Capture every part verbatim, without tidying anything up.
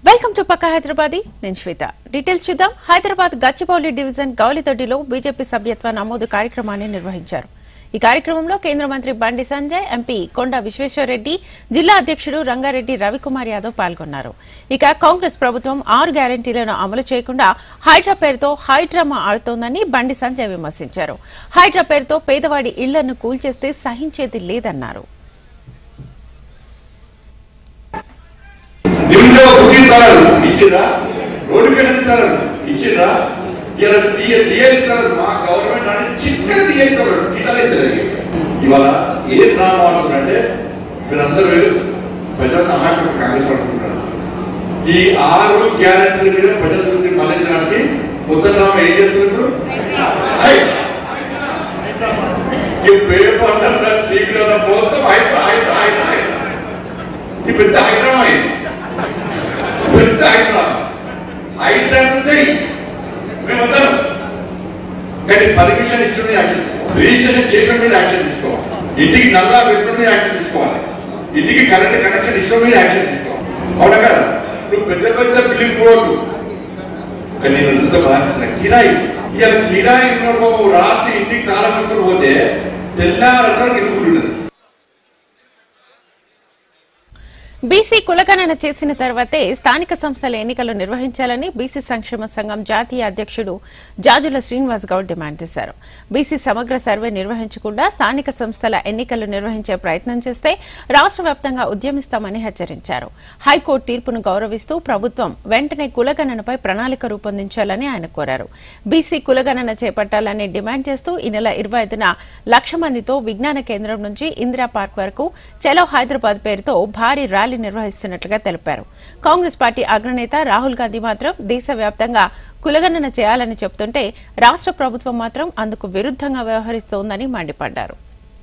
Welcome to పక్కా హైదరాబాదీ నేను Shweta. Details చూద్దాం. Hyderabad Gachibowli division గౌలిదొడ్డిలో బీజేపీ సభ్యత్వ నమోదు కార్యక్రమాన్ని నిర్వహించారు. ఈ కార్యక్రమంలో కేంద్ర మంత్రి బండి సంజయ్, ఎంపీ కొండ విశ్వేశ్వరరెడ్డి, జిల్లా అధ్యక్షుడు రంగారెడ్డి రవికుమార్ యాదవ్ పాల్గొన్నారు. ఇక కాంగ్రెస్ ప్రభుత్వం ఆరు గ్యారంటీలను అమలు చేయకుండా హైడ్రా పేరుతో హైడ్రామా ఆడుతోందని బండి సంజయ్ విమర్శించారు. హైడ్రా పేరుతో పేదవాడి ఇళ్లను కూల్చేస్తే సహించేది లేదన్నారు. ఇచ్చిరా రోడ్డు ఇస్తారా ఇచ్చిరా ఇలా డిఎల్ మా గవర్నమెంట్ అంటే చిక్కన డిఎల్ చీతాలు ఇద్దరు ఇవాళ ఏ డ్రామా ఆడుతుందంటే మీరందరూ ప్రజలకు అమాయకులు కాంగ్రెస్ ఆడుకుంటున్నారు. ఈ ఆరు గ్యారెంటీల మీద ప్రజల దృష్టి మళ్లించడానికి కొత్త డ్రామా ఏం చేస్తున్నారు ఇప్పుడు పేపర్ టీవీలో మొత్తం హైడ్రా హైడ్రా హైడ్రా ఈ పెద్ద హైడ్రామా అయింది. పెద్ద హైడ్రా హైడ్రా నుంచి మేమందరం కానీ పర్మిషన్ ఇచ్చిన యాక్షన్ తీసుకోవాలి, రిజిస్ట్రేషన్ చేసిన మీద యాక్షన్ తీసుకోవాలి, ఇంటికి నల్లా పెట్టిన మీద యాక్షన్ తీసుకోవాలి, ఇంటికి కరెంట్ కనెక్షన్ ఇష్యూ మీద యాక్షన్ తీసుకోవాలి. అవునా కదా? నువ్వు పెద్ద పెద్ద బిల్డింగ్ రోడ్లు కానీ నేను చూస్తే బాగా కిరాయి ఇవాళ కిరాయి రాత్రి ఇంటికి తాళం తీసుకుని పోతే తెల్లారచడానికి ఎందుకు ఉండదు. బీసీ కులగణన చేసిన తర్వాతే స్థానిక సంస్థల ఎన్నికలు నిర్వహించాలని బీసీ సంక్షేమ సంఘం జాతీయ అధ్యక్షుడు జాజుల శ్రీనివాస్ గౌడ్ డిమాండ్ చేశారు. బీసీ సమగ్ర సర్వే నిర్వహించకుండా స్థానిక సంస్థల ఎన్నికలు నిర్వహించే ప్రయత్నం చేస్తే రాష్ట్ర వ్యాప్తంగా ఉద్యమిస్తామని హెచ్చరించారు. హైకోర్టు తీర్పును గౌరవిస్తూ ప్రభుత్వం వెంటనే కులగణనపై ప్రణాళిక రూపొందించాలని ఆయన కోరారు. బీసీ కులగణన చేపట్టాలని డిమాండ్ చేస్తూ ఈ నెల ఇరవై ఐదున లక్ష మందితో విజ్ఞాన కేంద్రం నుంచి ఇందిరా పార్క్ వరకు చలో హైదరాబాద్ పేరుతో భారీ ర్యాలీ నిర్వహిస్తున్నట్లుగా తెలిపారు. కాంగ్రెస్ పార్టీ అగ్రనేత రాహుల్ గాంధీ మాత్రం దేశవ్యాప్తంగా కులగణన చేయాలని చెబుతుంటే రాష్ట్ర ప్రభుత్వం మాత్రం అందుకు విరుద్ధంగా వ్యవహరిస్తోందని మండిపడ్డారు.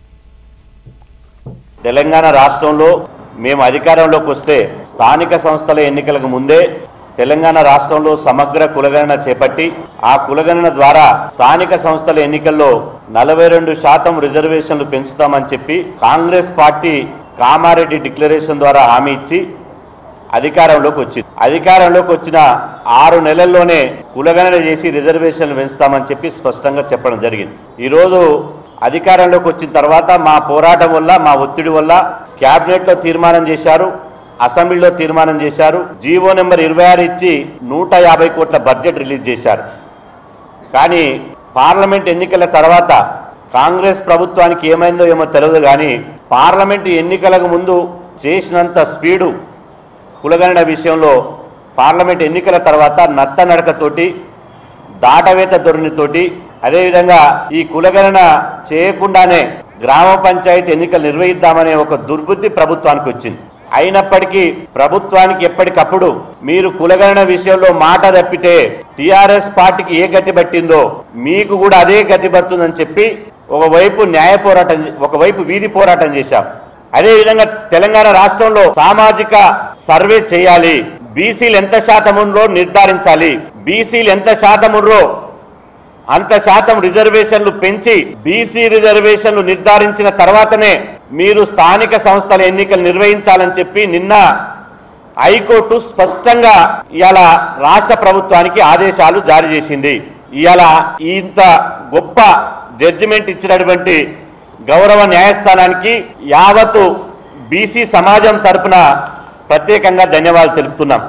తెలంగాణ రాష్ట్రంలో మేము అధికారంలోకి వస్తే స్థానిక సంస్థల ఎన్నికలకు ముందే తెలంగాణ రాష్ట్రంలో సమగ్ర కులగణన చేపట్టి ఆ కులగణన ద్వారా స్థానిక సంస్థల ఎన్నికల్లో నలభై రెండు శాతం రిజర్వేషన్లు పెంచుతామని చెప్పి కాంగ్రెస్ పార్టీ కామారెడ్డి డిక్లరేషన్ ద్వారా హామీ ఇచ్చి అధికారంలోకి వచ్చింది. అధికారంలోకి వచ్చిన ఆరు నెలల్లోనే కులగణన చేసి రిజర్వేషన్లు పెంచుతామని చెప్పి స్పష్టంగా చెప్పడం జరిగింది. ఈరోజు అధికారంలోకి వచ్చిన తర్వాత మా పోరాటం వల్ల, మా ఒత్తిడి వల్ల క్యాబినెట్లో తీర్మానం చేశారు, అసెంబ్లీలో తీర్మానం చేశారు, జీవో నెంబర్ ఇరవై ఆరు ఇచ్చి నూట యాభై కోట్ల బడ్జెట్ రిలీజ్ చేశారు. కానీ పార్లమెంట్ ఎన్నికల తర్వాత కాంగ్రెస్ ప్రభుత్వానికి ఏమైందో ఏమో తెలియదు కానీ పార్లమెంటు ఎన్నికలకు ముందు చేసినంత స్పీడు కులగణన విషయంలో పార్లమెంట్ ఎన్నికల తర్వాత నత్త నడకతోటి, దాటవేత ధోరణితోటి, అదేవిధంగా ఈ కులగణన చేయకుండానే గ్రామ పంచాయతీ ఎన్నికలు నిర్వహిద్దామనే ఒక దుర్బుద్ధి ప్రభుత్వానికి వచ్చింది. అయినప్పటికీ ప్రభుత్వానికి ఎప్పటికప్పుడు మీరు కులగణన విషయంలో మాట తప్పితే టీఆర్ఎస్ పార్టీకి ఏ గతి పట్టిందో మీకు కూడా అదే గతి పడుతుందని చెప్పి ఒకవైపు న్యాయ పోరాటం, ఒకవైపు వీధి పోరాటం చేశాం. అదేవిధంగా తెలంగాణ రాష్ట్రంలో సామాజిక సర్వే చేయాలి, బీసీలు ఎంత శాతం ఉందో నిర్ధారించాలి, బీసీలు ఎంత శాతం ఉందో అంత శాతం రిజర్వేషన్లు పెంచి బీసీ రిజర్వేషన్లు నిర్ధారించిన తర్వాతనే మీరు స్థానిక సంస్థల ఎన్నికలు నిర్వహించాలని చెప్పి నిన్న హైకోర్టు స్పష్టంగా ఇవాళ రాష్ట్ర ప్రభుత్వానికి ఆదేశాలు జారీ చేసింది. ఇవాళ ఇంత గొప్ప జడ్జిమెంట్ ఇచ్చినటువంటి గౌరవ న్యాయస్థానానికి యావత్తు బీసీ సమాజం తరఫున ప్రత్యేకంగా ధన్యవాదాలు తెలుపుతున్నాం.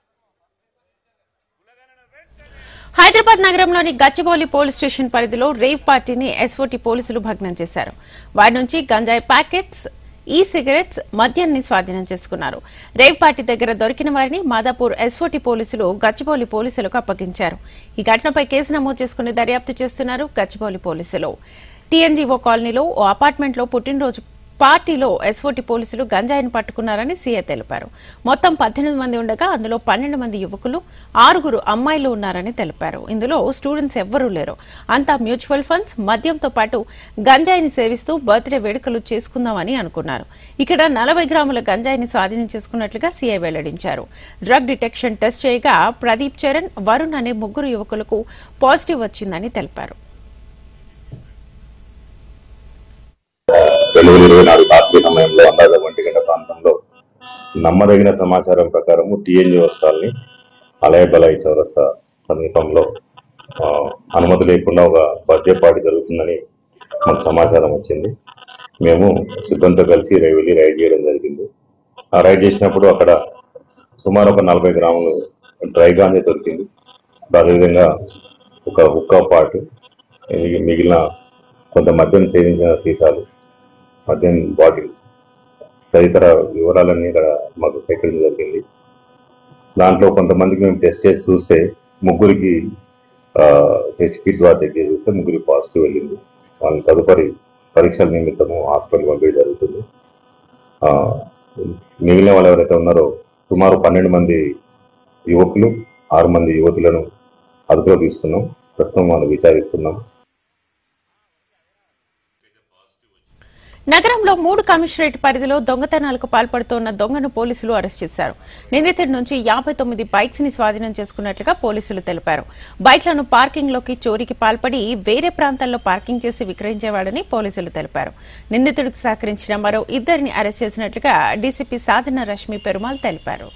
హైదరాబాద్ నగరంలోని గచ్చిబౌలి పోలీస్ స్టేషన్ పరిధిలో రేవ్ పార్టీని ఎస్ఓటీ పోలీసులు భగ్నం చేశారు. వారి నుంచి గంజాయి ప్యాకెట్స్, ఈ సిగరెట్స్, మద్యాన్ని స్వాధీనం చేసుకున్నారు. రేవ్ పార్టీ దగ్గర దొరికిన వారిని మాదాపూర్ ఎస్ఓటీ పోలీసులు గచ్చిబౌలి పోలీసులకు అప్పగించారు. ఈ ఘటనపై కేసు నమోదు చేసుకుని దర్యాప్తు చేస్తున్నారు గచ్చిబౌలి పోలీసులు. టీఎన్జీఓ కాలనీలో ఓ అపార్ట్మెంట్లో పుట్టినరోజు పార్టీలో ఎస్ఓటీ పోలీసులు గంజాయిని పట్టుకున్నారని సీఐ తెలిపారు. మొత్తం పద్దెనిమిది మంది ఉండగా అందులో పన్నెండు మంది యువకులు, ఆరుగురు అమ్మాయిలు ఉన్నారని తెలిపారు. ఇందులో స్టూడెంట్స్ ఎవ్వరూ లేరు. అంతా మ్యూచువల్ ఫండ్స్, మద్యంతో పాటు గంజాయిని సేవిస్తూ బర్త్డే వేడుకలు చేసుకుందామని అనుకున్నారు. ఇక్కడ నలభై గ్రాముల గంజాయిని స్వాధీనం చేసుకున్నట్లుగా సీఐ వెల్లడించారు. డ్రగ్ డిటెక్షన్ టెస్ట్ చేయగా ప్రదీప్ చరణ్, వరుణ్ అనే ముగ్గురు యువకులకు పాజిటివ్ వచ్చిందని తెలిపారు. రెండు వేల ఇరవై నాలుగు రాత్రి సమయంలో అందాజ ఒంటి గంట ప్రాంతంలో నమ్మదగిన సమాచారం ప్రకారము టీఎన్జీ వస్త్రాల్ని అలయబలై చౌరస్తా సమీపంలో అనుమతి లేకుండా ఒక బర్త్డే పార్టీ జరుగుతుందని మాకు సమాచారం వచ్చింది. మేము సిబ్బందితో కలిసి వెళ్ళి రైడ్ చేయడం జరిగింది. ఆ రైడ్ చేసినప్పుడు అక్కడ సుమారు ఒక నలభై గ్రాములు డ్రై గాంజా దొరికింది. అదేవిధంగా ఒక హుక్కా పాటు, మిగిలిన కొంత మద్యం సేవించిన సీసాలు, మద్యం బాటిల్స్ తదితర వివరాలన్నీ ఇక్కడ మాకు సేకరించడం జరిగింది. దాంట్లో కొంతమందికి మేము టెస్ట్ చేసి చూస్తే ముగ్గురికి టెస్ట్ కిట్ ద్వారా చెక్ చేసి చూస్తే ముగ్గురికి పాజిటివ్ వెళ్ళింది. వాళ్ళని తదుపరి పరీక్షల నిమిత్తము హాస్పిటల్ పంపించడం జరుగుతుంది. మిగిలిన వాళ్ళు ఎవరైతే ఉన్నారో సుమారు పన్నెండు మంది యువకులు, ఆరు మంది యువతులను అదుపులో తీసుకున్నాం. ప్రస్తుతం మనం విచారిస్తున్నాం. నగరంలో మూడు కమిషనరేట్ పరిధిలో దొంగతనాలకు పాల్పడుతోన్న దొంగను పోలీసులు అరెస్ట్ చేశారు. నిందితుడి నుంచి యాభై తొమ్మిది బైక్స్ ని స్వాధీనం చేసుకున్నట్లుగా పోలీసులు తెలిపారు. బైక్లను పార్కింగ్ లోకి చోరీకి పాల్పడి వేరే ప్రాంతాల్లో పార్కింగ్ చేసి విక్రయించేవాడని పోలీసులు తెలిపారు. నిందితుడికి సహకరించిన మరో ఇద్దరిని అరెస్ట్ చేసినట్లుగా డీసీపీ సాధన రష్మి పెరుమాల్ తెలిపారు.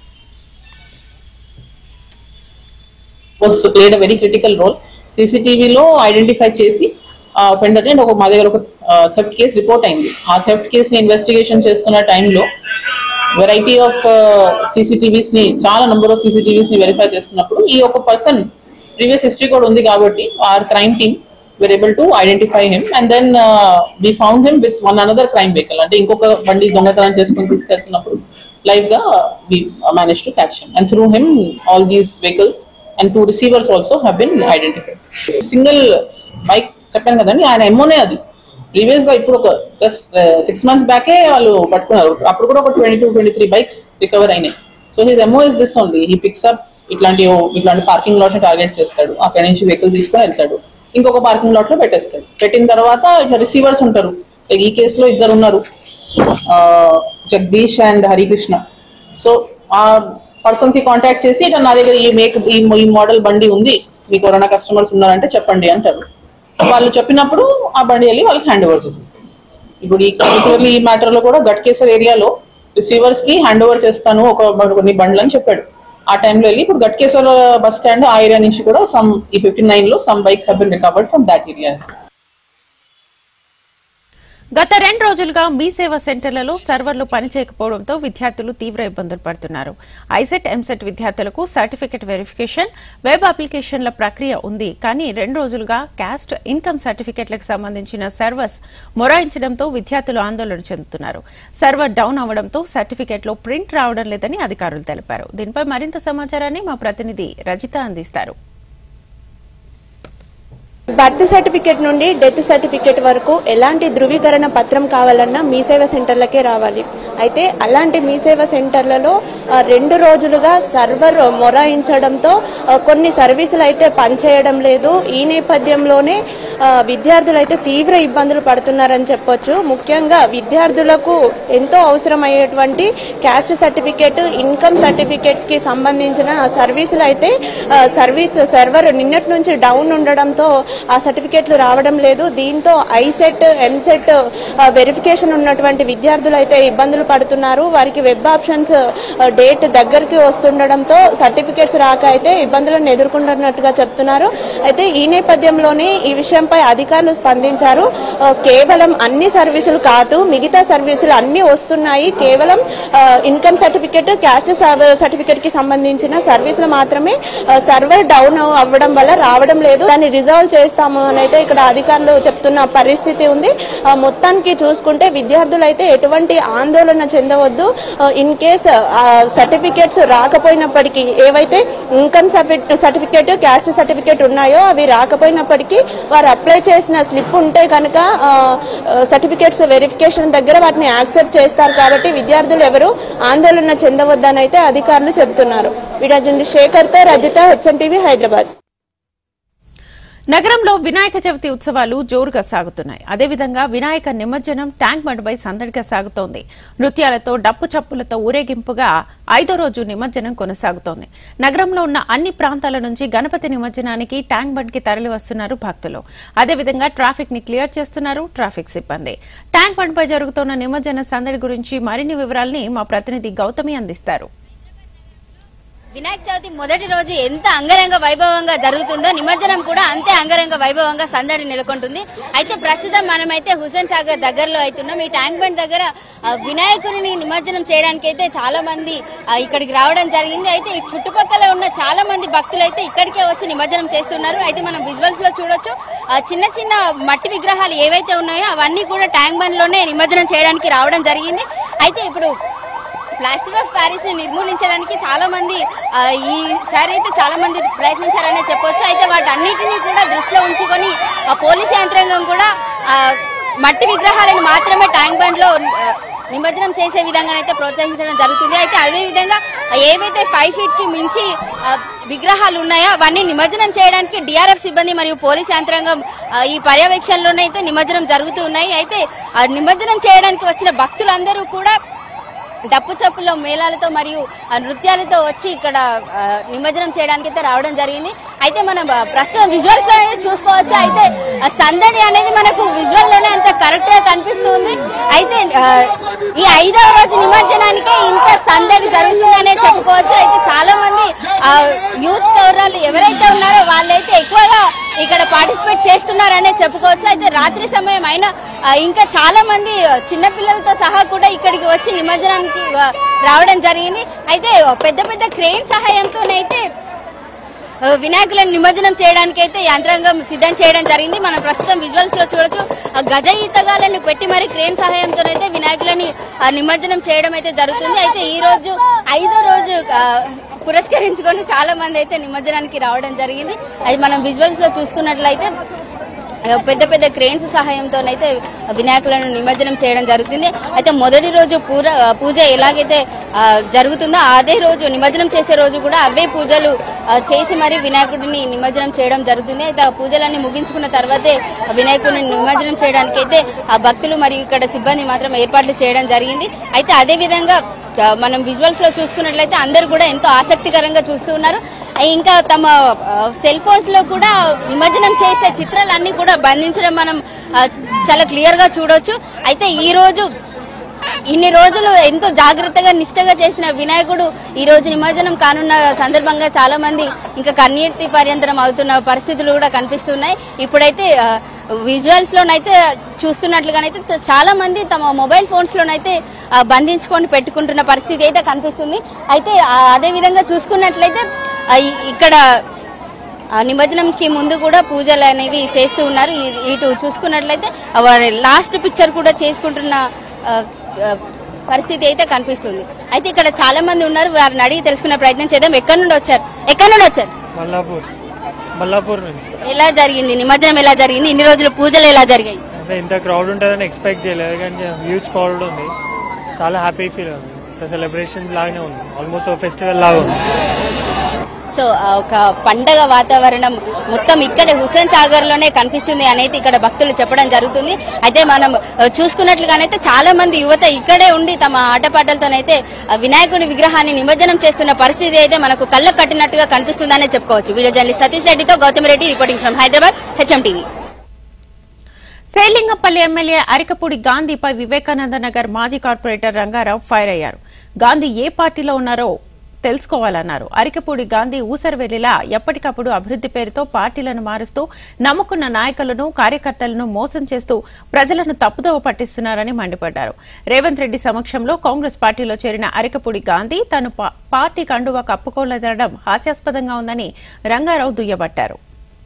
సీసీటీవీలో ఐడెంటిఫై చేసి offender and ఒక మా దగ్గర ఒక థెఫ్ట్ కేసు రిపోర్ట్ అయింది. ఆ థెఫ్ట్ కేసుని ఇన్వెస్టిగేషన్ చేస్తున్న టైంలో వెరైటీ ఆఫ్ సీసీటీవీస్ ని చాలా నెంబర్ ఆఫ్ సీసీటీవీస్ ని వెరిఫై చేస్తున్నప్పుడు ఈ ఒక పర్సన్ ప్రీవియస్ హిస్టరీ కూడా ఉంది కాబట్టి our crime team were able to identify him and then uh, we found him with one another crime vehicle. అంటే ఇంకొక బండి దొంగతనం చేసుకొని తీసుకెళ్తున్నప్పుడు లైవ్ గా we managed to catch him and through him all these vehicles and two receivers also have been identified. Single bike చెప్పాను కదండి, ఆయన ఎమ్మోనే అది ప్రీవియస్ గా ఇప్పుడు ఒక జస్ట్ సిక్స్ మంత్స్ బ్యాకే వాళ్ళు పట్టుకున్నారు. అప్పుడు కూడా ఒక twenty two twenty three bikes recover అయినాయి. So his MO is this only, he picks up ఇట్లాంటి ఇట్లాంటి పార్కింగ్ లాట్ ని టార్గెట్ చేస్తాడు, అక్కడి నుంచి వెహికల్ తీసుకొని వెళ్తాడు, ఇంకొక పార్కింగ్ లాట్ లో పెట్టేస్తాడు. పెట్టిన తర్వాత ఇట్లా రిసీవర్స్ ఉంటారు. ఈ కేసులో ఇద్దరు ఉన్నారు, జగదీష్ అండ్ హరికృష్ణ. సో ఆ పర్సన్స్ కి కాంటాక్ట్ చేసి ఇట్లా నా దగ్గర ఈ మేక్ ఈ మోడల్ బండి ఉంది, మీకు ఎవరైనా కస్టమర్స్ ఉన్నారంటే చెప్పండి అంటారు. వాళ్ళు చెప్పినప్పుడు ఆ బండి వెళ్ళి వాళ్ళకి హ్యాండ్ ఓవర్ చేసేస్తారు. ఇప్పుడు ఈ పర్టికులర్లీ ఈ మ్యాటర్ లో కూడా గట్కేసర్ ఏరియాలో రిసీవర్స్ కి హ్యాండ్ ఓవర్ చేస్తాను ఒక కొన్ని బండ్లు అని చెప్పాడు. ఆ టైంలో వెళ్ళి ఇప్పుడు గట్కేసర్ బస్ స్టాండ్ ఆ ఏరియా నుంచి కూడా సమ్ ఈ ఫిఫ్టీ నైన్ లో some bikes have been recovered from that area. గత రెండు రోజులుగా మీ సేవా సెంటర్లలో సర్వర్లు పనిచేయకపోవడంతో విద్యార్థులు తీవ్ర ఇబ్బందులు పడుతున్నారు. ఐసెట్, ఎంసెట్ విద్యార్థులకు సర్టిఫికెట్ వెరిఫికేషన్, వెబ్ అప్లికేషన్ల ప్రక్రియ ఉంది. కానీ రెండు రోజులుగా క్యాస్ట్, ఇన్కమ్ సర్టిఫికెట్లకు సంబంధించిన సర్వర్స్ మొరాయించడంతో విద్యార్థులు ఆందోళన చెందుతున్నారు. సర్వర్ డౌన్ అవడంతో సర్టిఫికెట్లో ప్రింట్ రావడం లేదని అధికారులు తెలిపారు. దీనిపై మరింత సమాచారాన్ని మా ప్రతినిధి రజిత అందిస్తారు. బర్త్ సర్టిఫికేట్ నుండి డెత్ సర్టిఫికేట్ వరకు ఎలాంటి ధృవీకరణ పత్రం కావాలన్నా మీ సేవ సెంటర్లకే రావాలి. అయితే అలాంటి మీ సేవ సెంటర్లలో రెండు రోజులుగా సర్వర్ మొరాయించడంతో కొన్ని సర్వీసులు అయితే పనిచేయడం లేదు. ఈ నేపథ్యంలోనే విద్యార్థులు అయితే తీవ్ర ఇబ్బందులు పడుతున్నారని చెప్పొచ్చు. ముఖ్యంగా విద్యార్థులకు ఎంతో అవసరమయ్యేటువంటి క్యాస్ట్ సర్టిఫికేట్, ఇన్కమ్ సర్టిఫికేట్స్ కి సంబంధించిన సర్వీసులు అయితే సర్వీస్ సర్వర్ నిన్నటి నుంచి డౌన్ ఉండడంతో ఆ సర్టిఫికేట్లు రావడం లేదు. దీంతో ఐసెట్, ఎంసెట్ వెరిఫికేషన్ ఉన్నటువంటి విద్యార్థులు అయితే ఇబ్బందులు పడుతున్నారు. వారికి వెబ్ ఆప్షన్స్ డేట్ దగ్గరికి వస్తుండడంతో సర్టిఫికేట్స్ రాక అయితే ఇబ్బందులను ఎదుర్కొంటున్నట్టుగా చెప్తున్నారు. అయితే ఈ నేపథ్యంలోనే ఈ విషయంపై అధికారులు స్పందించారు. కేవలం అన్ని సర్వీసులు కాదు, మిగతా సర్వీసులు అన్ని వస్తున్నాయి. కేవలం ఇన్కమ్ సర్టిఫికేట్, క్యాస్ట్ సర్టిఫికేట్ కి సంబంధించిన సర్వీసులు మాత్రమే సర్వర్ డౌన్ అవ్వడం వల్ల రావడం లేదు. దాన్ని రిజాల్వ్ చేస్తాము అని అయితే ఇక్కడ అధికారులు చెప్తున్న పరిస్థితి ఉంది. మొత్తానికి చూసుకుంటే విద్యార్థులు అయితే ఎటువంటి ఆందోళన చెందవద్దు. ఇన్ కేస్ సర్టిఫికేట్స్ రాకపోయినప్పటికీ, ఏవైతే ఇన్కమ్ సర్టిఫికేట్, క్యాస్ట్ సర్టిఫికేట్ ఉన్నాయో అవి రాకపోయినప్పటికీ వారు అప్లై చేసిన స్లిప్ ఉంటే కనుక సర్టిఫికేట్స్ వెరిఫికేషన్ దగ్గర వాటిని యాక్సెప్ట్ చేస్తారు. కాబట్టి విద్యార్థులు ఎవరు ఆందోళన చెందవద్దని అయితే అధికారులు చెబుతున్నారు. వీడియో జర్నలిస్ట్ శేఖర్తో రజిత, హెచ్ఎం టీవీ, హైదరాబాద్. నగరంలో వినాయక చవితి ఉత్సవాలు జోరుగా సాగుతున్నాయి. అదేవిధంగా వినాయక నిమజ్జనం ట్యాంక్ బండ్పై సందడిగా సాగుతోంది. నృత్యాలతో డప్పు చప్పులతో ఊరేగింపుగా ఐదో రోజు నిమజ్జనం కొనసాగుతోంది. నగరంలో ఉన్న అన్ని ప్రాంతాల నుంచి గణపతి నిమజ్జనానికి ట్యాంక్ బండ్కి తరలి వస్తున్నారు భక్తులు. అదేవిధంగా ట్రాఫిక్ ని క్లియర్ చేస్తున్నారు ట్రాఫిక్ సిబ్బంది. ట్యాంక్ బండ్పై జరుగుతున్న నిమజ్జన సందడి గురించి మరిన్ని వివరాల్ని మా ప్రతినిధి గౌతమి అందిస్తారు. వినాయక చవితి మొదటి రోజు ఎంత అంగరంగ వైభవంగా జరుగుతుందో నిమజ్జనం కూడా అంతే అంగరంగ వైభవంగా సందడి నెలకొంటుంది. అయితే ప్రస్తుతం మనమైతే హుస్సేన్ సాగర్ దగ్గరలో అవుతున్నాం. ఈ ట్యాంక్ బండ్ దగ్గర వినాయకుడిని నిమజ్జనం చేయడానికి అయితే చాలా మంది ఇక్కడికి రావడం జరిగింది. అయితే ఈ చుట్టుపక్కల ఉన్న చాలా మంది భక్తులు అయితే ఇక్కడికే వచ్చి నిమజ్జనం చేస్తున్నారు. అయితే మనం విజువల్స్ లో చూడొచ్చు, చిన్న చిన్న మట్టి విగ్రహాలు ఏవైతే ఉన్నాయో అవన్నీ కూడా ట్యాంక్ బండ్ లోనే నిమజ్జనం చేయడానికి రావడం జరిగింది. అయితే ఇప్పుడు ప్లాస్టర్ ఆఫ్ ప్యారిస్ ని నిర్మూలించడానికి చాలా మంది ఈసారి అయితే చాలా మంది ప్రయత్నించారనే చెప్పొచ్చు. అయితే వాటన్నిటినీ కూడా దృష్టిలో ఉంచుకొని పోలీసు యంత్రాంగం కూడా మట్టి విగ్రహాలను మాత్రమే ట్యాంక్ బండ్ లో నిమజ్జనం చేసే విధంగానైతే ప్రోత్సహించడం జరుగుతుంది. అయితే అదే విధంగా ఏవైతే ఫైవ్ ఫీట్ కి మించి విగ్రహాలు ఉన్నాయో అవన్నీ నిమజ్జనం చేయడానికి డిఆర్ఎఫ్ సిబ్బంది మరియు పోలీసు యంత్రాంగం ఈ పర్యవేక్షణలోనైతే నిమజ్జనం జరుగుతూ ఉన్నాయి. అయితే నిమజ్జనం చేయడానికి వచ్చిన భక్తులందరూ కూడా డప్పు చప్పుల్లో మేళాలతో మరియు నృత్యాలతో వచ్చి ఇక్కడ నిమజ్జనం చేయడానికి అయితే రావడం జరిగింది. అయితే మనం ప్రస్తుతం విజువల్స్ లో అనేది చూసుకోవచ్చు. అయితే సందడి అనేది మనకు విజువల్ లోనే అంత కరెక్ట్ గా కనిపిస్తుంది. అయితే ఈ ఐదవ రోజు నిమజ్జనానికే ఇంత సందడి జరుగుతుందనే చెప్పుకోవచ్చు. అయితే చాలా మంది యూత్ కౌరలు ఎవరైతే ఉన్నారో వాళ్ళైతే ఎక్కువగా ఇక్కడ పార్టిసిపేట్ చేస్తున్నారనే చెప్పుకోవచ్చు. అయితే రాత్రి సమయం అయినా ఇంకా చాలా మంది చిన్నపిల్లలతో సహా కూడా ఇక్కడికి వచ్చి నిమజ్జనానికి రావడం జరిగింది. అయితే పెద్ద పెద్ద క్రేన్ సహాయంతోనైతే వినాయకులను నిమజ్జనం చేయడానికి అయితే యంత్రాంగం సిద్ధం చేయడం జరిగింది. మనం ప్రస్తుతం విజువల్స్ లో చూడొచ్చు, గజ ఈతగాలను పెట్టి మరి క్రేన్ సహాయంతోనైతే వినాయకులని నిమజ్జనం చేయడం అయితే జరుగుతుంది. అయితే ఈ రోజు ఐదో రోజు పురస్కరించుకొని చాలా మంది అయితే నిమజ్జనానికి రావడం జరిగింది. అది మనం విజువల్స్ లో చూసుకున్నట్లయితే పెద్ద పెద్ద క్రేన్స్ సహాయంతోనైతే వినాయకులను నిమజ్జనం చేయడం జరుగుతుంది. అయితే మొదటి రోజు పూర పూజ ఎలాగైతే జరుగుతుందో అదే రోజు నిమజ్జనం చేసే రోజు కూడా అవే పూజలు చేసి మరి వినాయకుడిని నిమజ్జనం చేయడం జరుగుతుంది. అయితే ఆ పూజలన్నీ ముగించుకున్న తర్వాతే వినాయకుడిని నిమజ్జనం చేయడానికి అయితే ఆ భక్తులు మరియు ఇక్కడ సిబ్బంది మాత్రం ఏర్పాట్లు చేయడం జరిగింది. అయితే అదే విధంగా మనం విజువల్స్ లో చూసుకున్నట్లయితే అందరూ కూడా ఎంతో ఆసక్తికరంగా చూస్తూ ఉన్నారు. ఇంకా తమ సెల్ ఫోన్స్ లో కూడా నిమజ్జనం చేసే చిత్రాలన్నీ కూడా బంధించడం మనం చాలా క్లియర్ గా చూడొచ్చు. అయితే ఈ రోజు ఇన్ని రోజులు ఎంతో జాగ్రత్తగా నిష్ఠగా చేసిన వినాయకుడు ఈ రోజు నిమజ్జనం కానున్న సందర్భంగా చాలా మంది ఇంకా కన్నీటి పర్యంతరం అవుతున్న పరిస్థితులు కూడా కనిపిస్తున్నాయి. ఇప్పుడైతే విజువల్స్ లోనైతే చూస్తున్నట్లుగానైతే చాలా మంది తమ మొబైల్ ఫోన్స్ లోనైతే బంధించుకొని పెట్టుకుంటున్న పరిస్థితి అయితే కనిపిస్తుంది. అయితే అదే విధంగా చూసుకున్నట్లయితే ఇక్కడ నిమజ్జనంకి ముందు కూడా పూజలు అనేవి చేస్తూ ఉన్నారు. ఇటు చూసుకున్నట్లయితే లాస్ట్ పిక్చర్ కూడా చేసుకుంటున్న పరిస్థితి అయితే కనిపిస్తుంది. అయితే ఇక్కడ చాలా మంది ఉన్నారు, వారిని అడిగి తెలుసుకునే ప్రయత్నం చేద్దాం. ఎక్కడి నుండి వచ్చారు ఎక్కడి నుండి వచ్చారు మల్లాపూర్ మల్లాపూర్ నుంచి. ఎలా జరిగింది నిమజ్జనం? ఎలా జరిగింది? ఇన్ని రోజులు పూజలు ఎలా జరిగాయి? అంటే ఇంత క్రౌడ్ ఉంటుందని ఎక్స్పెక్ట్ చేయలేదు, కానీ హ్యూజ్ క్రౌడ్ ఉంది. చాలా హ్యాపీ ఫీల్ ఉంది. సెలబ్రేషన్ లాగానే ఉంది, ఆల్మోస్ట్ ఫెస్టివల్ లాగా ఉంది. సో ఒక పండగ వాతావరణం మొత్తం ఇక్కడ హుస్సేన్ సాగర్ లోనే కనిపిస్తుంది అనేది ఇక్కడ భక్తులు చెప్పడం జరుగుతుంది. అయితే మనం చూసుకున్నట్లుగానైతే చాలా మంది యువత ఇక్కడే ఉండి తమ ఆటపాటలతోనైతే వినాయకుడి విగ్రహాన్ని నిమజ్జనం చేస్తున్న పరిస్థితి అయితే మనకు కళ్ళకు కట్టినట్టుగా కనిపిస్తుందనే చెప్పుకోవచ్చు. వీడియో జర్నలిస్ట్ సతీష్ రెడ్డితో Gautam Reddy reporting from Hyderabad, HM TV. Serilingampally MLA Arikapudi గాంధీపై వివేకానంద నగర్ మాజీ కార్పొరేటర్ రంగారావు ఫైర్ అయ్యారు. గాంధీ ఏ పార్టీలో ఉన్నారో తెలుసుకోవాలన్నారు. అరికపూడి గాంధీ ఊసరవెల్లిలా ఎప్పటికప్పుడు అభివృద్ది పేరుతో పార్టీలను మారుస్తూ నమ్ముకున్న నాయకులను కార్యకర్తలను మోసం చేస్తూ ప్రజలను తప్పుదోవ పట్టిస్తున్నారని మండిపడ్డారు. రేవంత్ రెడ్డి సమక్షంలో కాంగ్రెస్ పార్టీలో చేరిన అరికపూడి గాంధీ తను పార్టీ కండువా కప్పుకోలేదనడం హాస్యాస్పదంగా ఉందని రంగారావు దుయ్యబట్టారు.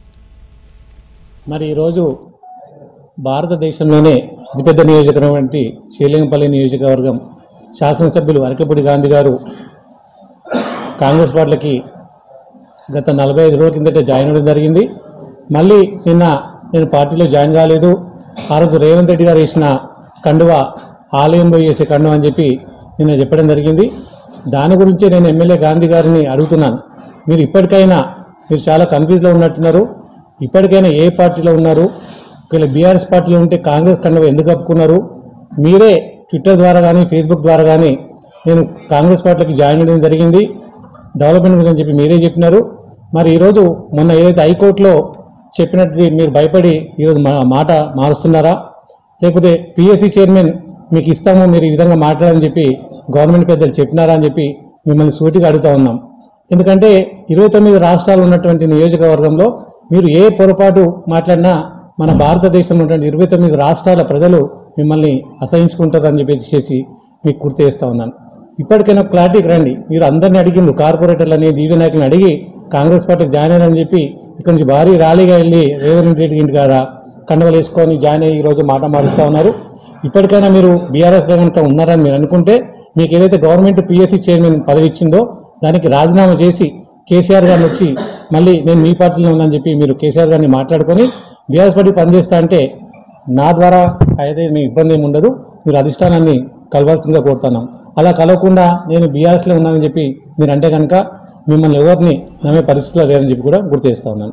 మరి ఈరోజు భారతదేశంలోనే అతిపెద్ద నియోజకవర్గం వంటి శ్రీలింగంపల్లి నియోజకవర్గం శాసనసభ్యులు అరికపూడి గాంధీ గారు కాంగ్రెస్ పార్టీలకి గత నలభై ఐదు రోజుల కిందట జాయిన్ అవ్వడం జరిగింది. మళ్ళీ నిన్న నేను పార్టీలో జాయిన్ కాలేదు, ఆ రోజు రేవంత్ రెడ్డి గారు వేసిన కండువా ఆలయంలో వేసే కండువా అని చెప్పి నిన్న చెప్పడం జరిగింది. దాని గురించి నేను ఎమ్మెల్యే గాంధీ గారిని అడుగుతున్నాను, మీరు ఇప్పటికైనా మీరు చాలా కన్ఫ్యూజ్లో ఉన్నట్టున్నారు. ఇప్పటికైనా ఏ పార్టీలో ఉన్నారు, ఒకవేళ బీఆర్ఎస్ పార్టీలో ఉంటే కాంగ్రెస్ కండవ ఎందుకు కప్పుకున్నారు? మీరే ట్విట్టర్ ద్వారా కానీ ఫేస్బుక్ ద్వారా కానీ నేను కాంగ్రెస్ పార్టీకి జాయిన్ అవ్వడం జరిగింది, డెవలప్మెంట్ గురించి చెప్పి మీరే చెప్పినారు. మరి ఈరోజు మొన్న ఏదైతే హైకోర్టులో చెప్పినట్టు మీరు భయపడి ఈరోజు మా మాట మారుస్తున్నారా? లేకపోతే పిఎస్సి చైర్మన్ మీకు ఇస్తాము, మీరు ఈ విధంగా మాట్లాడని చెప్పి గవర్నమెంట్ పెద్దలు చెప్పినారా అని చెప్పి మిమ్మల్ని సూటిగా అడుగుతా ఉన్నాం. ఎందుకంటే ఇరవై తొమ్మిది రాష్ట్రాలు ఉన్నటువంటి నియోజకవర్గంలో మీరు ఏ పొరపాటు మాట్లాడినా మన భారతదేశంలో ఉన్నటువంటి ఇరవై తొమ్మిది రాష్ట్రాల ప్రజలు మిమ్మల్ని అసహించుకుంటారని చెప్పేసి మీకు గుర్తు చేస్తూ ఉన్నాను. ఇప్పటికైనా క్లారిటీకి రండి. మీరు అందరినీ అడిగిండ్రు, కార్పొరేటర్లని డీవీ నాయకులను అడిగి కాంగ్రెస్ పార్టీకి జాయిన్ అయ్యారని చెప్పి ఇక్కడ నుంచి భారీ ర్యాలీగా వెళ్ళి రేవంత్ రెడ్డి ఇంటి కాడ కండవలు వేసుకొని జాయిన్ అయ్యి ఈరోజు మాట మారుస్తూ ఉన్నారు. ఇప్పటికైనా మీరు బీఆర్ఎస్గా కనుక ఉన్నారని మీరు అనుకుంటే మీకు ఏదైతే గవర్నమెంట్ పిఎస్సి చైర్మన్ పదవి ఇచ్చిందో దానికి రాజీనామా చేసి కేసీఆర్ గారిని వచ్చి మళ్ళీ నేను మీ పార్టీలో ఉన్నానని చెప్పి మీరు కేసీఆర్ గారిని మాట్లాడుకొని బీఆర్ఎస్ పార్టీ పనిచేస్తా అంటే నా ద్వారా అయితే మీ ఇబ్బంది ఏమి ఉండదు, మీరు అధిష్టానాన్ని కలవాల్సిందిగా కోరుతున్నాం. అలా కలవకుండా నేను బీఆర్ఎస్లో ఉన్నానని చెప్పి మీరు అంటే కనుక మిమ్మల్ని ఎవరిని నమ్మే పరిస్థితిలో లేదని చెప్పి కూడా గుర్తు చేస్తా ఉన్నాను.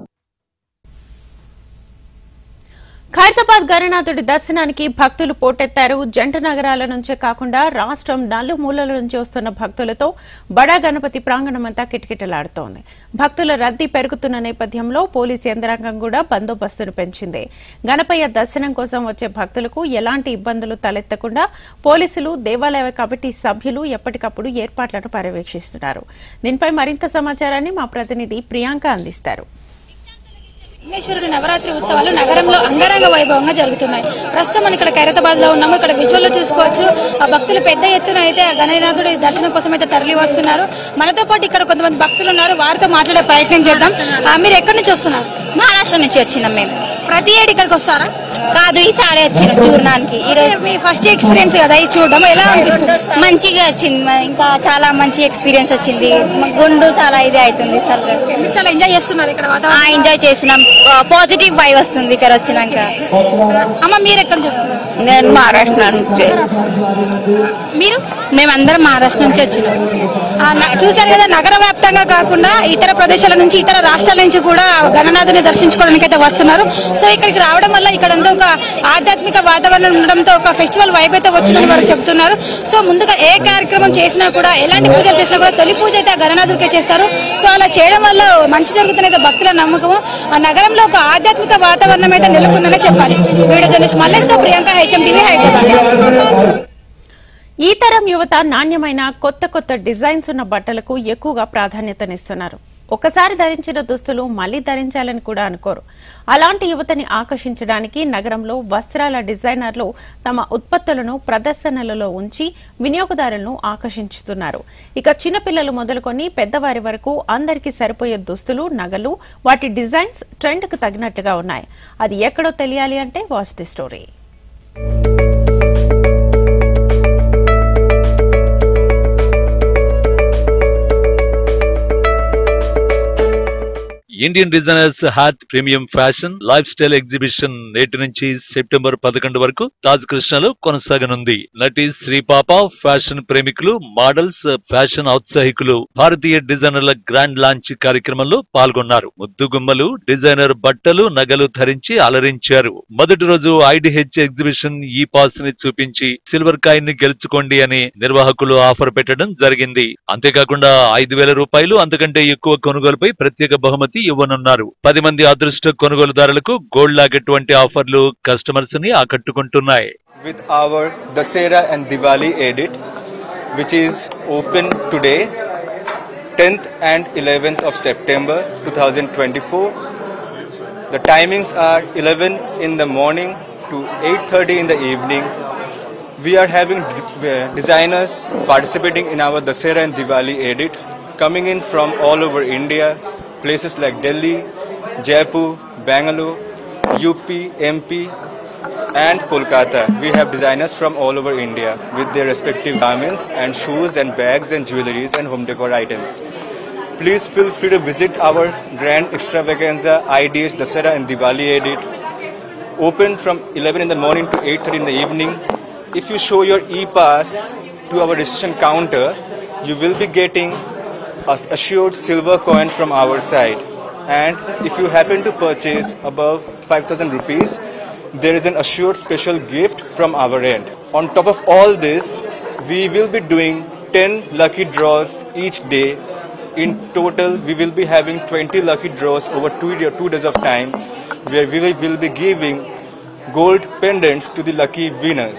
ఖైరతాబాద్ గణనాథుడి దర్శనానికి భక్తులు పోటెత్తారు. జంట నగరాల నుంచే కాకుండా రాష్ట్రం నలుమూలల నుంచి వస్తున్న భక్తులతో బడా గణపతి ప్రాంగణమంతా కిటకిటలాడుతోంది. భక్తుల రద్దీ పెరుగుతున్న నేపథ్యంలో పోలీసు యంత్రాంగం కూడా బందోబస్తును పెంచింది. గణపయ్య దర్శనం కోసం వచ్చే భక్తులకు ఎలాంటి ఇబ్బందులు తలెత్తకుండా పోలీసులు, దేవాలయ కమిటీ సభ్యులు ఎప్పటికప్పుడు ఏర్పాట్లను పర్యవేక్షిస్తున్నారు. దీనిపై మరింత సమాచారాన్ని మా ప్రతినిధి ప్రియాంక అందిస్తారు. విఘ్నేశ్వరుడి నవరాత్రి ఉత్సవాలు నగరంలో అంగరంగ వైభవంగా జరుగుతున్నాయి. ప్రస్తుతం మనం ఇక్కడ ఖైరతాబాద్ లో ఉన్నాము. ఇక్కడ విజువల్ లో చూసుకోవచ్చు, ఆ భక్తులు పెద్ద ఎత్తున అయితే గణనాథుడి దర్శనం కోసం అయితే తరలి వస్తున్నారు. మనతో పాటు ఇక్కడ కొంతమంది భక్తులు ఉన్నారు, వారితో మాట్లాడే ప్రయత్నం చేద్దాం. మీరు ఎక్కడి నుంచి వస్తున్నారు? మహారాష్ట్ర నుంచి వచ్చినాం మేము. ప్రతి ఏడు ఇక్కడికి వస్తారా? కాదు, ఈసారి వచ్చినాం చూడడానికి. ఈరోజు మీ ఫస్ట్ ఎక్స్పీరియన్స్ కదా ఇది చూడడం, ఎలా అనిపిస్తుంది? మంచిగా వచ్చింది, ఇంకా చాలా మంచి ఎక్స్పీరియన్స్ వచ్చింది. గుండు చాలా ఇది అవుతుంది. మీరు చాలా ఎంజాయ్ చేస్తున్నారు ఇక్కడ? ఎంజాయ్ చేసినాం, పాజిటివ్ వైబ్ వస్తుంది ఇక్కడ వచ్చినాక. అమ్మ మీరు ఎక్కడి నుంచి వస్తున్నారు? నేను మహారాష్ట్ర నుంచి. మీరు? మేమందరం మహారాష్ట్ర నుంచి వచ్చినాం. చూశారు కదా, నగర వ్యాప్తంగా కాకుండా ఇతర ప్రదేశాల నుంచి, ఇతర రాష్ట్రాల నుంచి కూడా గణనాథుని దర్శించుకోవడానికి అయితే వస్తున్నారు. సో ఇక్కడికి రావడం వల్ల ఇక్కడంతా ఒక ఆధ్యాత్మిక వాతావరణం ఉండడంతో ఒక ఫెస్టివల్ వైబ్ అయితే వచ్చిందని వారు చెప్తున్నారు. సో ముందుగా ఏ కార్యక్రమం చేసినా కూడా, ఎలాంటి పూజలు చేసినా కూడా తొలి పూజ అయితే ఆ గణనాథుడికే చేస్తారు. సో అలా చేయడం వల్ల మంచి జరుగుతున్న భక్తుల నమ్మకము. ఆ నగరంలో ఒక ఆధ్యాత్మిక వాతావరణం అయితే నెలకొందనే చెప్పాలి. వీడియో జర్నలిస్ట్ మల్లేష్తో ప్రియాంక, హెచ్ఎం టీవీ, హైదరాబాద్. ఈ తరం యువత నాణ్యమైన కొత్త కొత్త డిజైన్స్ ఉన్న బట్టలకు ఎక్కువగా ప్రాధాన్యతనిస్తున్నారు. ఒకసారి ధరించిన దుస్తులు మళ్లీ ధరించాలని కూడా అనుకోరు. అలాంటి యువతని ఆకర్షించడానికి నగరంలో వస్త్రాల డిజైనర్లు తమ ఉత్పత్తులను ప్రదర్శనలలో ఉంచి వినియోగదారులను ఆకర్షించుతున్నారు. ఇక చిన్నపిల్లలు మొదలుకొని పెద్దవారి వరకు అందరికీ సరిపోయే దుస్తులు, నగలు, వాటి డిజైన్స్ ట్రెండ్ కు తగినట్లుగా ఉన్నాయి. అది ఎక్కడో తెలియాలి అంటే watch the story. Indian designers Haat premium fashion lifestyle exhibition నేటి నుంచి సెప్టెంబర్ పదకొండు వరకు తాజ్ కృష్ణలో కొనసాగనుంది. నటి శ్రీపాప, ఫ్యాషన్ ప్రేమికులు, మోడల్స్, ఫ్యాషన్ ఔత్సాహికులు భారతీయ డిజైనర్ల గ్రాండ్ లాంచ్ కార్యక్రమంలో పాల్గొన్నారు. ముద్దుగుమ్మలు డిజైనర్ బట్టలు, నగలు ధరించి అలరించారు. మొదటి రోజు ఐడిహెచ్ ఎగ్జిబిషన్ ఈ పాస్ ని చూపించి సిల్వర్ కాయిన్ ని గెలుచుకోండి అని నిర్వాహకులు ఆఫర్ పెట్టడం జరిగింది. అంతేకాకుండా ఐదు వేల రూపాయలు అంతకంటే ఎక్కువ కొనుగోలుపై ప్రత్యేక బహుమతి ఇవ్వనున్నారు. పది మంది అదృష్ట కొనుగోలుదారులకు గోల్డ్ లాకెట్ వంటి ఆఫర్లు కస్టమర్స్ ని ఆకట్టుకుంటున్నాయి. With our Dussehra and Diwali edit, which is open today, tenth and eleventh of September twenty twenty-four. The timings are eleven in the morning to eight thirty in the evening. We are having designers participating in our Dussehra and Diwali edit, coming in from all over India. Places like Delhi, Jaipur, Bangalore, U P, M P and Kolkata. We have designers from all over India with their respective garments and shoes and bags and jewelries and home decor items. Please feel free to visit our grand extravaganza I D H Dussehra and Diwali edit. Open from eleven in the morning to eight thirty in the evening. If you show your e-pass to our registration counter, you will be getting a assured silver coin from our side. and if you happen to purchase above five thousand rupees, there is an assured special gift from our end. On top of all this, we will be doing ten lucky draws each day. In total, we will be having twenty lucky draws over two, two days of time, where we will be giving gold pendants to the lucky winners.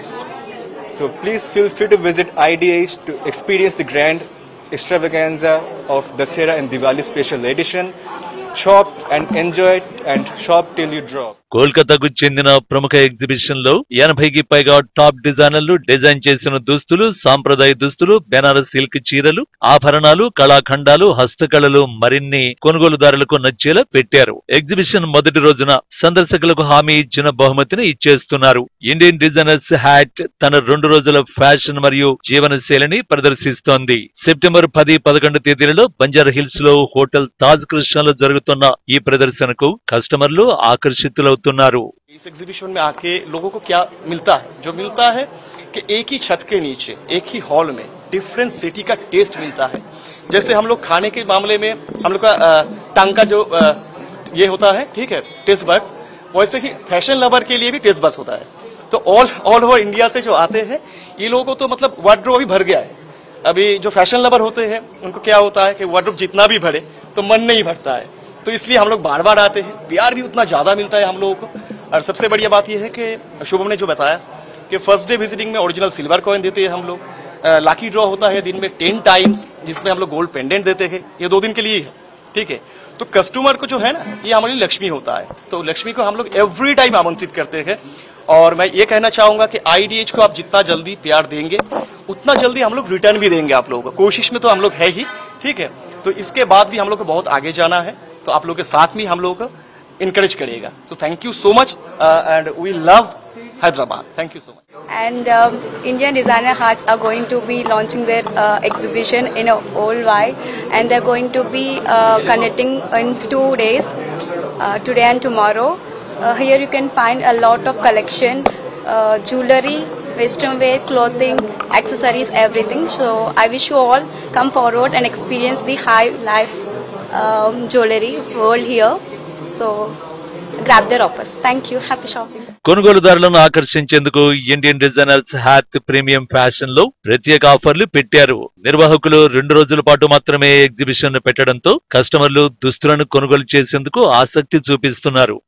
So please feel free to visit I D H to experience the grand extravaganza of Dussehra and Diwali special edition. Shop and enjoy it and shop till you drop. కోల్కతాకు చెందిన ప్రముఖ exhibition లో ఎనభైకి పైగా top డిజైనర్లు design చేసిన దుస్తులు, సాంప్రదాయ దుస్తులు, Banaras silk చీరలు, ఆభరణాలు, కళాఖండాలు, హస్తకళలు మరిన్ని కొనుగోలుదారులకు నచ్చేలా పెట్టారు. ఎగ్జిబిషన్ మొదటి రోజున సందర్శకులకు హామీ ఇచ్చిన బహుమతిని ఇచ్చేస్తున్నారు. ఇండియన్ డిజైనర్స్ హ్యాట్ తన రెండు రోజుల ఫ్యాషన్ మరియు జీవన శైలిని ప్రదర్శిస్తోంది. సెప్టెంబర్ పది పదకొండు తేదీలలో బంజారా హిల్స్ లో హోటల్ తాజ్ కృష్ణలో జరుగుతున్న ఈ ప్రదర్శనకు కస్టమర్లు ఆకర్షితులు इस एग्जीबिशन में आके लोगों को क्या मिलता है? जो मिलता है कि एक ही छत के नीचे एक ही हॉल में डिफरेंट सिटी का टेस्ट मिलता है. जैसे हम लोग खाने के मामले में हम लोग का टंग का जो आ, ये होता है, ठीक है, टेस्ट बड्स, वैसे ही फैशन लवर के लिए भी टेस्ट बड्स होता है. तो ऑल ऑल ओवर इंडिया से जो आते हैं ये लोगों को तो मतलब वार्डरोब भी भर गया है. अभी जो फैशन लवर होते हैं उनको क्या होता है कि वार्डरोब जितना भी भरे तो मन नहीं भरता है, तो इसलिए हम लोग बार बार आते हैं. प्यार भी उतना ज्यादा मिलता है हम लोगों को. और सबसे बढ़िया बात यह है कि शुभम ने जो बताया कि फर्स्ट डे विजिटिंग में ओरिजिनल सिल्वर कॉइन देते हैं हम लोग. लाकी ड्रॉ होता है दिन में टेन टाइम्स, जिसमें हम लोग गोल्ड पेंडेंट देते हैं. ये दो दिन के लिए है, ठीक है. तो कस्टमर को जो है ना, ये हमारी लक्ष्मी होता है. तो लक्ष्मी को हम लोग एवरी टाइम आमंत्रित करते हैं. और मैं ये कहना चाहूंगा कि आईडीएच को आप जितना जल्दी प्यार देंगे उतना जल्दी हम लोग रिटर्न भी देंगे आप लोगों को. कोशिश में तो हम लोग है ही, ठीक है. तो इसके बाद भी हम लोग को बहुत आगे जाना है, तो आप लोगों के साथ में हम लोग को encourage करेगा. So thank you so much uh, and we love Hyderabad. Thank you so much. And um, Indian designer hearts are going to be launching their uh, exhibition in a whole wide, and they're going to be uh, connecting in two days, uh, today and tomorrow. Uh, here you can find a lot of collection, uh, jewelry, western wear, clothing, accessories, everything. So I wish you all come forward and experience the high life um, jewelry world here. So grab their offers. Thank you. Happy shopping. కొనుగోలుదారులను ఆకర్షించేందుకు Indian designers Haat premium fashion లో ప్రత్యేక ఆఫర్లు పెట్టారు. నిర్వాహకులు రెండు రోజుల పాటు మాత్రమే ఎగ్జిబిషన్ పెట్టడంతో కస్టమర్లు దుస్తులను కొనుగోలు చేసేందుకు ఆసక్తి చూపిస్తున్నారు.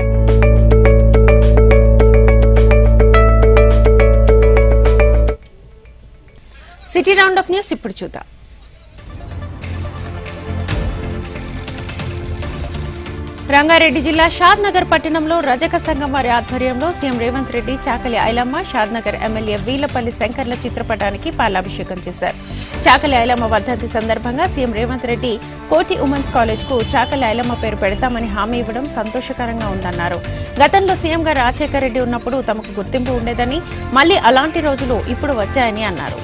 సిటీ రౌండప్ న్యూస్ ఇప్పుడు చూద్దాం. రంగారెడ్డి జిల్లా షాద్ నగర్ పట్టణంలో రజక సంఘం వారి ఆధ్వర్యంలో సీఎం రేవంత్ రెడ్డి, చాకలి ఐలమ్మ, షాద్ నగర్ ఎమ్మెల్యే వీలపల్లి శంకర్ల చిత్రపటానికి పాలాభిషేకం చేశారు. చాకలి ఐలమ్మ వర్ధంతి సందర్భంగా సీఎం రేవంత్ రెడ్డి కోటి ఉమెన్స్ కాలేజ్ కు చాకలి ఐలమ్మ పేరు పెడతామని హామీ ఇవ్వడం సంతోషకరంగా ఉందన్నారు. గతంలో సీఎంగా రాజశేఖర రెడ్డి ఉన్నప్పుడు తమకు గుర్తింపు ఉండేదని, మళ్లీ అలాంటి రోజులు ఇప్పుడు వచ్చాయని అన్నారు.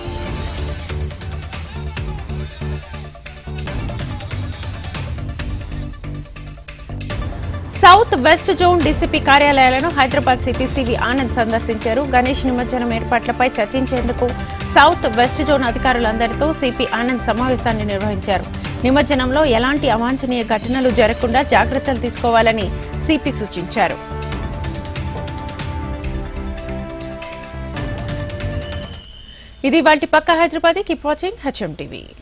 సౌత్ వెస్ట్ జోన్ డీసీపీ కార్యాలయాలను హైదరాబాద్ సిపి సివి ఆనంద్ సందర్శించారు. గణేష్ నిమజ్జనం ఏర్పాట్లపై చర్చించేందుకు సౌత్ వెస్ట్ జోన్ అధికారులందరితో సిపి ఆనంద్ సమావేశాన్ని నిర్వహించారు. నిమజ్జనంలో ఎలాంటి అవాంఛనీయ ఘటనలు జరగకుండా జాగ్రత్తలు తీసుకోవాలని సిపి సూచించారు. ఇది వాటి పక్క Hyderabad. Keep watching HM TV.